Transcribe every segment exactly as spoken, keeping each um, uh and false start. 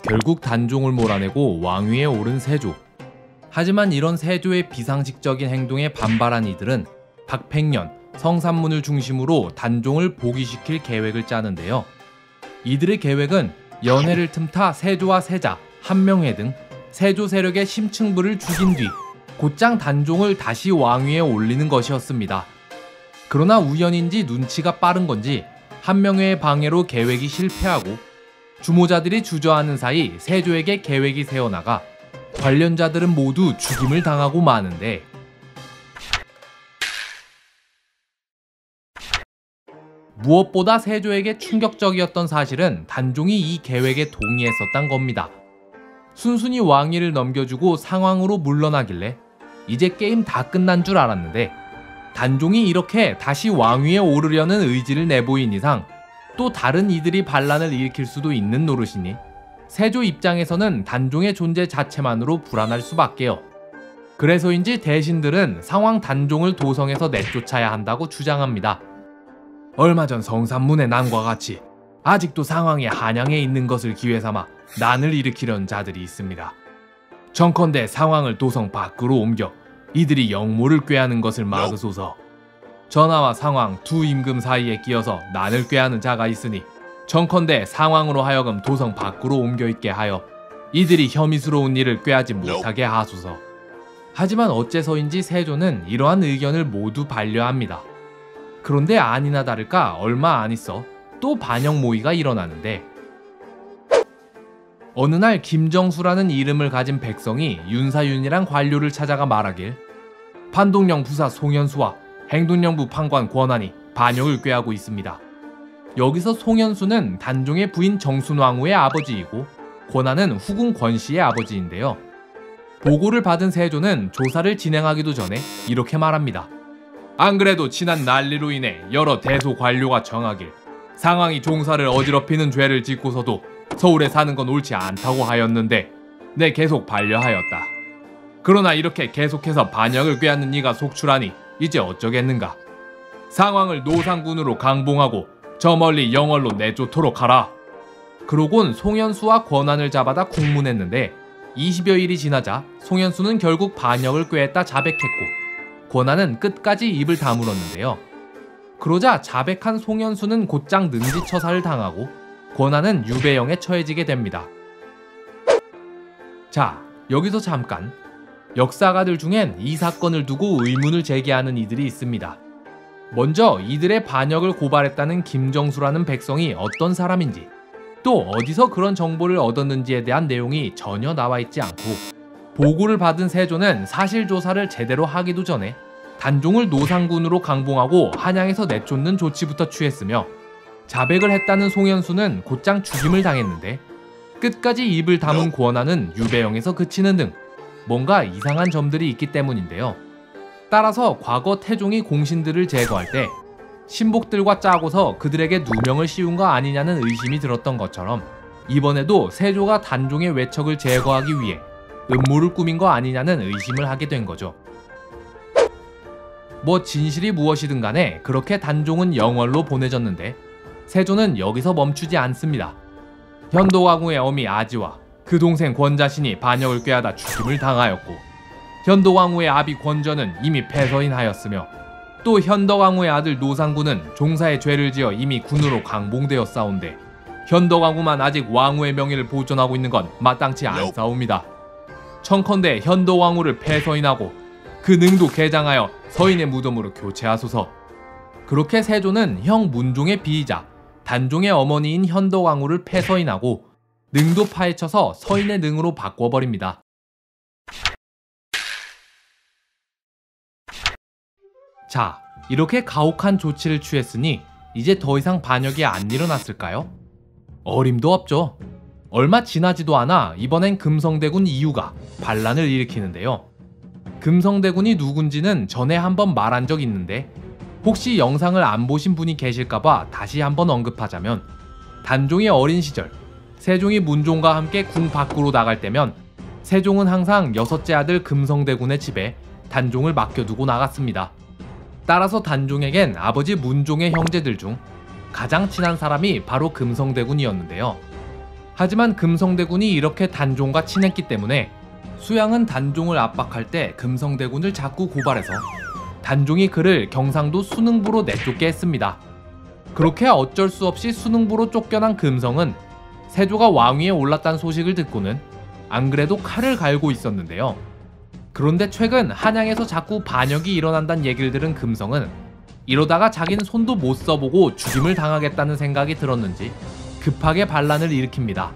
결국 단종을 몰아내고 왕위에 오른 세조. 하지만 이런 세조의 비상식적인 행동에 반발한 이들은 박팽년, 성산문을 중심으로 단종을 복위시킬 계획을 짜는데요. 이들의 계획은 연해를 틈타 세조와 세자, 한명회 등 세조 세력의 심층부를 죽인 뒤 곧장 단종을 다시 왕위에 올리는 것이었습니다. 그러나 우연인지 눈치가 빠른 건지 한명회의 방해로 계획이 실패하고 주모자들이 주저하는 사이 세조에게 계획이 새어나가 관련자들은 모두 죽임을 당하고 마는데, 무엇보다 세조에게 충격적이었던 사실은 단종이 이 계획에 동의했었단 겁니다. 순순히 왕위를 넘겨주고 상황으로 물러나길래 이제 게임 다 끝난 줄 알았는데, 단종이 이렇게 다시 왕위에 오르려는 의지를 내보인 이상 또 다른 이들이 반란을 일으킬 수도 있는 노릇이니 세조 입장에서는 단종의 존재 자체만으로 불안할 수밖에요. 그래서인지 대신들은 상황 단종을 도성에서 내쫓아야 한다고 주장합니다. 얼마 전 성산문의 난과 같이 아직도 상황이 한양에 있는 것을 기회삼아 난을 일으키려는 자들이 있습니다. 정컨대 상황을 도성 밖으로 옮겨 이들이 영모를 꾀하는 것을 막으소서. 전하와 상황 두 임금 사이에 끼어서 난을 꾀하는 자가 있으니 정컨대 상황으로 하여금 도성 밖으로 옮겨 있게 하여 이들이 혐의스러운 일을 꾀하지 못하게 하소서. 하지만 어째서인지 세조는 이러한 의견을 모두 반려합니다. 그런데 아니나 다를까 얼마 안 있어 또 반역 모의가 일어나는데, 어느 날 김정수라는 이름을 가진 백성이 윤사윤이란 관료를 찾아가 말하길 판동령 부사 송현수와 행동령부 판관 권한이 반역을 꾀하고 있습니다. 여기서 송현수는 단종의 부인 정순왕후의 아버지이고 권한은 후궁 권씨의 아버지인데요. 보고를 받은 세조는 조사를 진행하기도 전에 이렇게 말합니다. 안 그래도 지난 난리로 인해 여러 대소 관료가 정하길 상황이 종사를 어지럽히는 죄를 짓고서도 서울에 사는 건 옳지 않다고 하였는데 내 계속 반려하였다. 그러나 이렇게 계속해서 반역을 꾀하는 네가 속출하니 이제 어쩌겠는가. 상황을 노상군으로 강봉하고 저 멀리 영월로 내쫓도록 하라. 그러곤 송현수와 권한을 잡아다 국문했는데 이십여 일이 지나자 송현수는 결국 반역을 꾀했다 자백했고 권한은 끝까지 입을 다물었는데요. 그러자 자백한 송현수는 곧장 능지처사를 당하고 권한은 유배형에 처해지게 됩니다. 자, 여기서 잠깐. 역사가들 중엔 이 사건을 두고 의문을 제기하는 이들이 있습니다. 먼저 이들의 반역을 고발했다는 김정수라는 백성이 어떤 사람인지, 또 어디서 그런 정보를 얻었는지에 대한 내용이 전혀 나와 있지 않고, 보고를 받은 세조는 사실조사를 제대로 하기도 전에 단종을 노상군으로 강봉하고 한양에서 내쫓는 조치부터 취했으며, 자백을 했다는 송현수는 곧장 죽임을 당했는데 끝까지 입을 다문 권한은 유배형에서 그치는 등 뭔가 이상한 점들이 있기 때문인데요. 따라서 과거 태종이 공신들을 제거할 때 신복들과 짜고서 그들에게 누명을 씌운 거 아니냐는 의심이 들었던 것처럼 이번에도 세조가 단종의 외척을 제거하기 위해 음모를 꾸민 거 아니냐는 의심을 하게 된 거죠. 뭐 진실이 무엇이든 간에 그렇게 단종은 영월로 보내졌는데 세조는 여기서 멈추지 않습니다. 현도왕후의 어미 아지와 그 동생 권자신이 반역을 꾀하다 죽임을 당하였고, 현도왕후의 아비 권전은 이미 패서인하였으며, 또 현덕왕후의 아들 노상군은 종사의 죄를 지어 이미 군으로 강봉되었사온데 현덕왕후만 아직 왕후의 명예를 보존하고 있는 건 마땅치 않사옵니다. 청컨대 현덕왕후를 패서인하고 그 능도 개장하여 서인의 무덤으로 교체하소서. 그렇게 세조는 형 문종의 비이자 단종의 어머니인 현덕왕후를 패서인하고 능도 파헤쳐서 서인의 능으로 바꿔버립니다. 자, 이렇게 가혹한 조치를 취했으니 이제 더 이상 반역이 안 일어났을까요? 어림도 없죠. 얼마 지나지도 않아 이번엔 금성대군 이유가 반란을 일으키는데요. 금성대군이 누군지는 전에 한번 말한 적 있는데 혹시 영상을 안 보신 분이 계실까봐 다시 한번 언급하자면, 단종의 어린 시절 세종이 문종과 함께 궁 밖으로 나갈 때면 세종은 항상 여섯째 아들 금성대군의 집에 단종을 맡겨두고 나갔습니다. 따라서 단종에겐 아버지 문종의 형제들 중 가장 친한 사람이 바로 금성대군이었는데요. 하지만 금성대군이 이렇게 단종과 친했기 때문에 수양은 단종을 압박할 때 금성대군을 자꾸 고발해서 단종이 그를 경상도 순흥부로 내쫓게 했습니다. 그렇게 어쩔 수 없이 순흥부로 쫓겨난 금성은 세조가 왕위에 올랐다는 소식을 듣고는 안 그래도 칼을 갈고 있었는데요. 그런데 최근 한양에서 자꾸 반역이 일어난다는 얘기를 들은 금성은 이러다가 자기는 손도 못 써보고 죽임을 당하겠다는 생각이 들었는지 급하게 반란을 일으킵니다.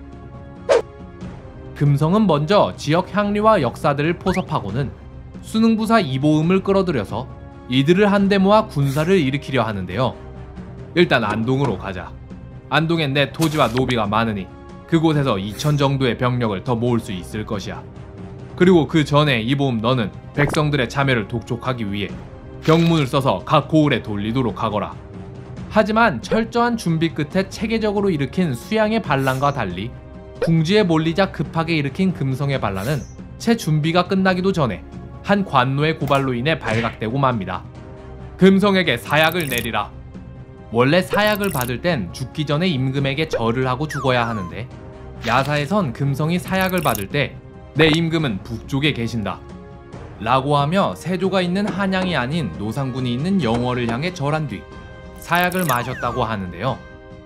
금성은 먼저 지역 향리와 역사들을 포섭하고는 순흥부사 이보음을 끌어들여서 이들을 한데 모아 군사를 일으키려 하는데요. 일단 안동으로 가자. 안동엔 내 토지와 노비가 많으니 그곳에서 이천 정도의 병력을 더 모을 수 있을 것이야. 그리고 그 전에 이보음 너는 백성들의 자멸을 독촉하기 위해 병문을 써서 각 고을에 돌리도록 하거라. 하지만 철저한 준비 끝에 체계적으로 일으킨 수양의 반란과 달리 궁지에 몰리자 급하게 일으킨 금성의 반란은 채 준비가 끝나기도 전에 한 관노의 고발로 인해 발각되고 맙니다. 금성에게 사약을 내리라. 원래 사약을 받을 땐 죽기 전에 임금에게 절을 하고 죽어야 하는데 야사에선 금성이 사약을 받을 때 내 임금은 북쪽에 계신다 라고 하며 세조가 있는 한양이 아닌 노상군이 있는 영월을 향해 절한 뒤 사약을 마셨다고 하는데요.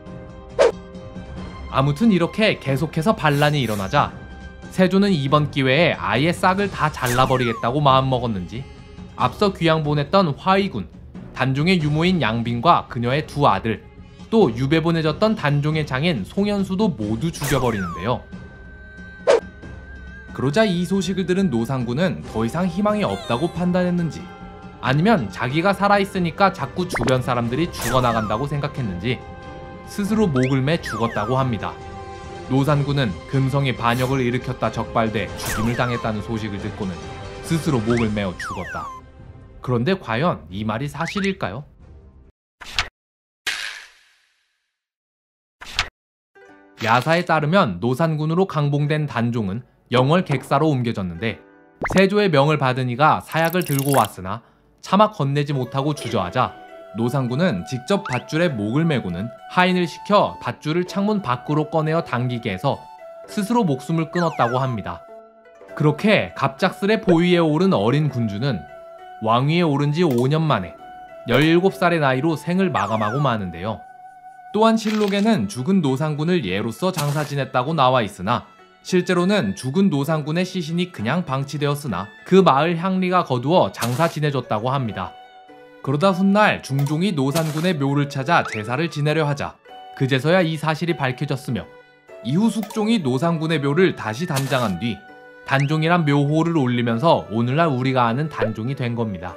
아무튼 이렇게 계속해서 반란이 일어나자 세조는 이번 기회에 아예 싹을 다 잘라버리겠다고 마음먹었는지 앞서 귀양 보냈던 화의군, 단종의 유모인 양빈과 그녀의 두 아들, 또 유배 보내졌던 단종의 장인 송현수도 모두 죽여버리는데요. 그러자 이 소식을 들은 노상군은 더 이상 희망이 없다고 판단했는지 아니면 자기가 살아있으니까 자꾸 주변 사람들이 죽어나간다고 생각했는지 스스로 목을 매 죽었다고 합니다. 노산군은 금성이 반역을 일으켰다 적발돼 죽임을 당했다는 소식을 듣고는 스스로 목을 메어 죽었다. 그런데 과연 이 말이 사실일까요? 야사에 따르면 노산군으로 강봉된 단종은 영월 객사로 옮겨졌는데 세조의 명을 받은 이가 사약을 들고 왔으나 차마 건네지 못하고 주저하자 노상군은 직접 밧줄에 목을 메고는 하인을 시켜 밧줄을 창문 밖으로 꺼내어 당기게 해서 스스로 목숨을 끊었다고 합니다. 그렇게 갑작스레 보위에 오른 어린 군주는 왕위에 오른 지 오 년 만에 열일곱 살의 나이로 생을 마감하고 마는데요. 또한 실록에는 죽은 노상군을 예로써 장사 지냈다고 나와 있으나 실제로는 죽은 노상군의 시신이 그냥 방치되었으나 그 마을 향리가 거두어 장사 지내줬다고 합니다. 그러다 훗날 중종이 노산군의 묘를 찾아 제사를 지내려 하자 그제서야 이 사실이 밝혀졌으며 이후 숙종이 노산군의 묘를 다시 단장한 뒤 단종이란 묘호를 올리면서 오늘날 우리가 아는 단종이 된 겁니다.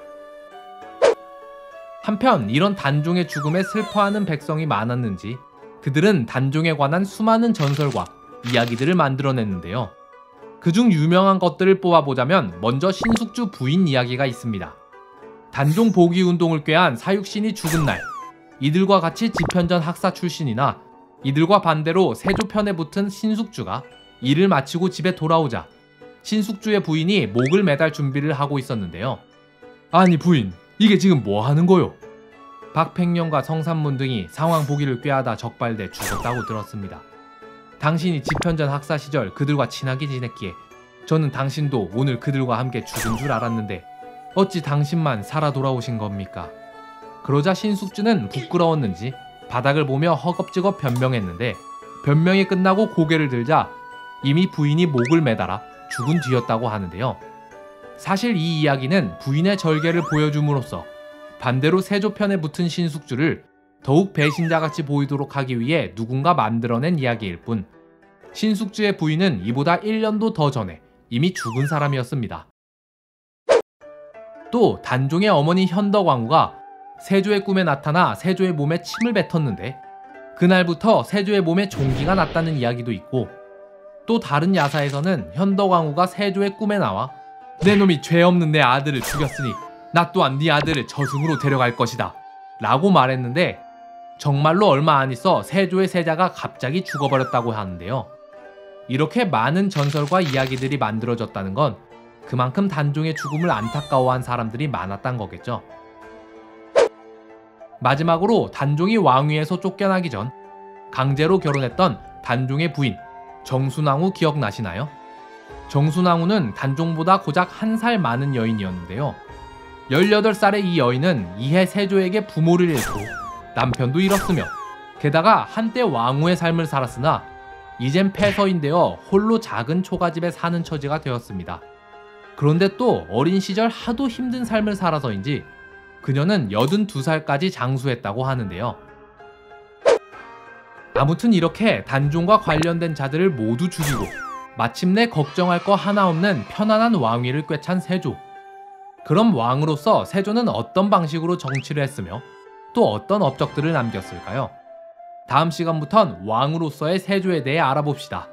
한편 이런 단종의 죽음에 슬퍼하는 백성이 많았는지 그들은 단종에 관한 수많은 전설과 이야기들을 만들어냈는데요. 그중 유명한 것들을 뽑아보자면 먼저 신숙주 부인 이야기가 있습니다. 단종 복위운동을 꾀한 사육신이 죽은 날 이들과 같이 집현전 학사 출신이나 이들과 반대로 세조 편에 붙은 신숙주가 일을 마치고 집에 돌아오자 신숙주의 부인이 목을 매달 준비를 하고 있었는데요. 아니 부인, 이게 지금 뭐 하는 거요? 박팽령과 성삼문 등이 상황 보기를 꾀하다 적발돼 죽었다고 들었습니다. 당신이 집현전 학사 시절 그들과 친하게 지냈기에 저는 당신도 오늘 그들과 함께 죽은 줄 알았는데 어찌 당신만 살아 돌아오신 겁니까? 그러자 신숙주는 부끄러웠는지 바닥을 보며 허겁지겁 변명했는데 변명이 끝나고 고개를 들자 이미 부인이 목을 매달아 죽은 뒤였다고 하는데요. 사실 이 이야기는 부인의 절개를 보여줌으로써 반대로 세조 편에 붙은 신숙주를 더욱 배신자같이 보이도록 하기 위해 누군가 만들어낸 이야기일 뿐 신숙주의 부인은 이보다 일 년도 더 전에 이미 죽은 사람이었습니다. 또 단종의 어머니 현덕왕후가 세조의 꿈에 나타나 세조의 몸에 침을 뱉었는데 그날부터 세조의 몸에 종기가 났다는 이야기도 있고 또 다른 야사에서는 현덕왕후가 세조의 꿈에 나와 내 놈이 죄 없는 내 아들을 죽였으니 나 또한 네 아들을 저승으로 데려갈 것이다 라고 말했는데 정말로 얼마 안 있어 세조의 세자가 갑자기 죽어버렸다고 하는데요. 이렇게 많은 전설과 이야기들이 만들어졌다는 건 그만큼 단종의 죽음을 안타까워한 사람들이 많았단 거겠죠. 마지막으로 단종이 왕위에서 쫓겨나기 전 강제로 결혼했던 단종의 부인 정순왕후 기억나시나요? 정순왕후는 단종보다 고작 한 살 많은 여인이었는데요. 열여덟 살의 이 여인은 이해 세조에게 부모를 잃고 남편도 잃었으며 게다가 한때 왕후의 삶을 살았으나 이젠 폐서인되어 홀로 작은 초가집에 사는 처지가 되었습니다. 그런데 또 어린 시절 하도 힘든 삶을 살아서인지 그녀는 여든두 살까지 장수했다고 하는데요. 아무튼 이렇게 단종과 관련된 자들을 모두 죽이고 마침내 걱정할 거 하나 없는 편안한 왕위를 꿰찬 세조. 그럼 왕으로서 세조는 어떤 방식으로 정치를 했으며 또 어떤 업적들을 남겼을까요? 다음 시간부턴 왕으로서의 세조에 대해 알아봅시다.